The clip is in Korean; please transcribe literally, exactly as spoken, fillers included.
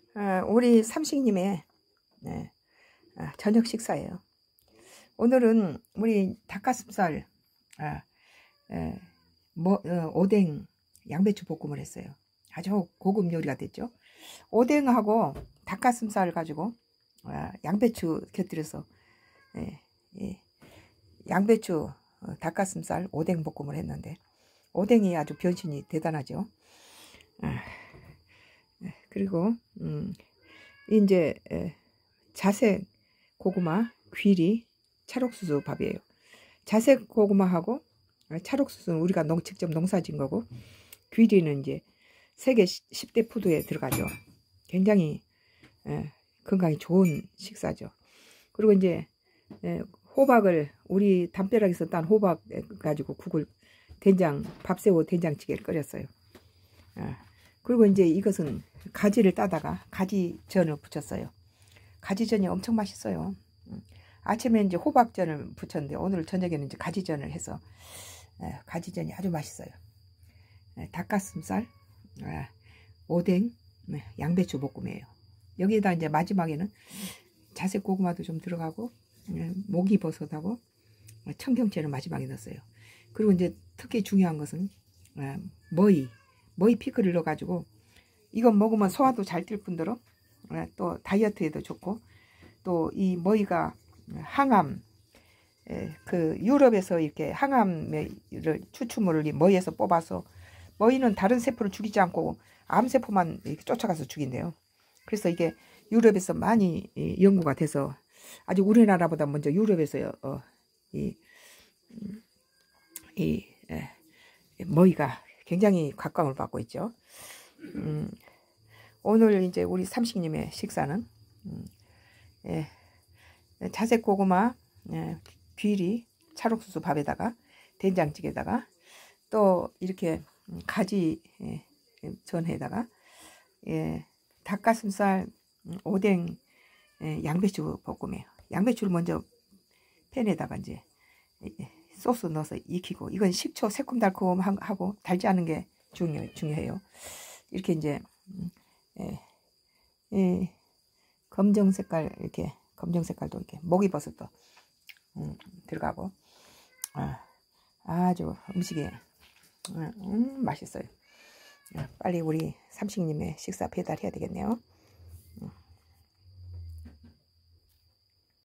아, 우리 삼식님의 네, 아, 저녁 식사예요. 오늘은 우리 닭가슴살 아, 에, 뭐, 어, 오뎅 양배추 볶음을 했어요. 아주 고급 요리가 됐죠. 오뎅하고 닭가슴살 가지고 아, 양배추 곁들여서 예, 예, 양배추 어, 닭가슴살 오뎅 볶음을 했는데 오뎅이 아주 변신이 대단하죠. 아, 그리고 음, 이제 에, 자색 고구마, 귀리, 찰옥수수 밥이에요. 자색 고구마하고 찰옥수수는 우리가 농, 직접 농사진 거고, 귀리는 이제 세계 십 대 푸드에 들어가죠. 굉장히 에, 건강에 좋은 식사죠. 그리고 이제 에, 호박을 우리 담벼락에서 딴 호박 가지고 국을 된장 밥새우 된장찌개를 끓였어요. 아, 그리고 이제 이것은 가지를 따다가 가지전을 부쳤어요. 가지전이 엄청 맛있어요. 아침에 이제 호박전을 부쳤는데 오늘 저녁에는 이제 가지전을 해서 가지전이 아주 맛있어요. 닭가슴살, 오뎅, 양배추 볶음이에요. 여기에다 이제 마지막에는 자색 고구마도 좀 들어가고 목이버섯하고 청경채를 마지막에 넣었어요. 그리고 이제 특히 중요한 것은 머위, 머위 피클을 넣어가지고 이건 먹으면 소화도 잘 될 뿐더러 또 다이어트에도 좋고, 또 이 머위가 항암, 그 유럽에서 이렇게 항암을 추출물을 이 머위에서 뽑아서, 머위는 다른 세포를 죽이지 않고 암세포만 이렇게 쫓아가서 죽인대요. 그래서 이게 유럽에서 많이 연구가 돼서 아직 우리나라보다 먼저 유럽에서 어, 이, 이 에, 머위가 굉장히 각광을 받고 있죠. 음, 오늘 이제 우리 삼식님의 식사는 음, 예, 자색 고구마, 예, 귀리, 찰옥수수 밥에다가 된장찌개에다가 또 이렇게 가지 예, 전에다가 예, 닭가슴살, 오뎅, 예, 양배추 볶음이에요. 양배추를 먼저 팬에다가 이제 소스 넣어서 익히고, 이건 식초 새콤달콤하고 달지 않은 게 중요, 중요해요. 이렇게 이제 예, 예, 검정 색깔, 이렇게 검정 색깔도 이렇게 목이버섯도 음, 들어가고 아, 아주 음식이 음, 맛있어요. 빨리 우리 삼식님의 식사 배달해야 되겠네요.